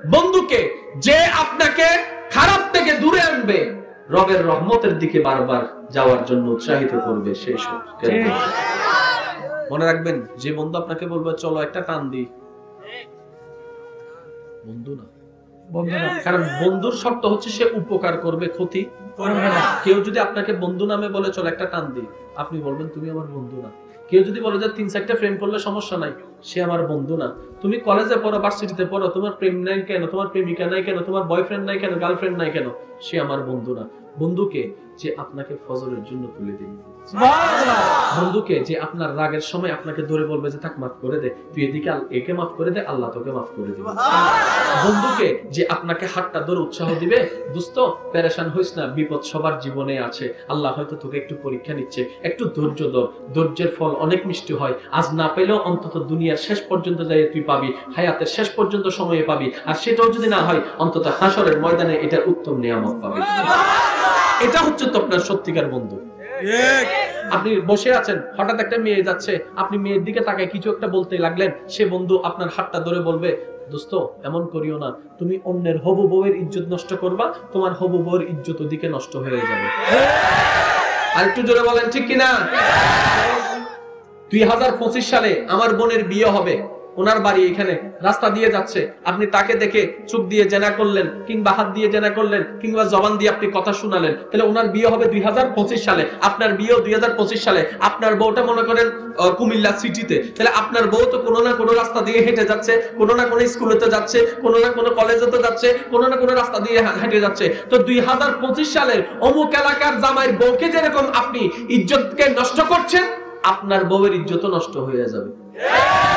বন্ধুকে যে আপনাকে খারাপ থেকে দূরে আনবে, রবের রহমতের দিকে বারবার যাওয়ার জন্য উৎসাহিত করবে, সেই মনে রাখবেন, যে বন্ধু আপনাকে বলবে চলো একটা টান দি, বন্ধু না। কারণ বন্ধুর শর্ত হচ্ছে সে উপকার করবে, ক্ষতি করবে না। কেউ যদি আপনাকে বন্ধু নামে বলে চলো একটা টান দি, আপনি বলবেন তুমি আমার বন্ধু না। কেউ যদি বলে যে 3-4টা প্রেম করলে সমস্যা নাই, সে আমার বন্ধু না। তুমি কলেজে পড়ো, ভার্সিটিতে পড়ো, তোমার প্রেম নাই কেন, তোমার প্রেমিকা নাই কেন, তোমার বয়ফ্রেন্ড নাই কেন, গার্লফ্রেন্ড নাই কেন, সে আমার বন্ধু না। বন্ধুকে যে আপনাকে ফজরের জন্য তুলে দিবে, বন্ধুকে যে আপনার রাগের সময় আপনাকে ধরে বলবে যে থাক মাফ করে দে, তুই এদিকে একে মাফ করে দে, আল্লাহ তোকে মাফ করে দিবে। বন্ধুকে যে আপনাকে হাতটা ধরে উৎসাহ দিবে, দোস্ত পেরেশান হইস না, বিপদ সবার জীবনে আছে, আল্লাহ হয়তো তোকে একটু পরীক্ষা নিচ্ছে, একটু ধৈর্য ধর, ধৈর্যের ফল অনেক মিষ্টি হয়, আজ না পেলেও অন্তত দুনিয়ার শেষ পর্যন্ত যাই তুই পাবি, হায়াতের শেষ পর্যন্ত সময়ে পাবি, আর সেটাও যদি না হয় অন্তত হাসরের ময়দানে এটার উত্তম নিয়ামত পাবি। এটা হচ্ছে তো আপনার সত্যিকার বন্ধু। আপনি বসে আছেন, হঠাৎ একটা মেয়ে যাচ্ছে, আপনি মেয়ের দিকে তাকায় কিছু একটা বলতে লাগলেন, সে বন্ধু আপনার হাতটা ধরে বলবে দোস্ত এমন করিও না, তুমি অন্যের হবু বউয়ের ইজ্জত নষ্ট করবা, তোমার হবু বউয়ের ইজ্জত ওদিকে নষ্ট হয়ে যাবে। আর একটু জোরে বলেন ঠিক কিনা? 2025 সালে আমার বোনের বিয়ে হবে, ওনার বাড়ি এখানে, রাস্তা দিয়ে যাচ্ছে, আপনি তাকে দেখে চোখ দিয়ে জেনা করলেন, কিংবা হাত দিয়ে জেনা করলেন, কিংবা জবান দিয়ে আপনি কথা শুনালেন, তাহলে ওনার বিয়ে হবে 2025 সালে, আপনার বিয়েও 2025 সালে। আপনার বউটা মনে করেন কুমিল্লা সিটিতে, তাহলে আপনার বউ তো কোনো না কোনো রাস্তা দিয়ে হেঁটে যাচ্ছে, কোনো না কোনো স্কুলেতে যাচ্ছে, কোনো না কোনো কলেজেতে যাচ্ছে, কোনো না কোনো রাস্তা দিয়ে হেঁটে যাচ্ছে। তো 2025 সালের অমুক এলাকার জামাইয়ের বউকে যেরকম আপনি ইজ্জতকে নষ্ট করছেন, আপনার বউয়ের ইজ্জতও নষ্ট হয়ে যাবে।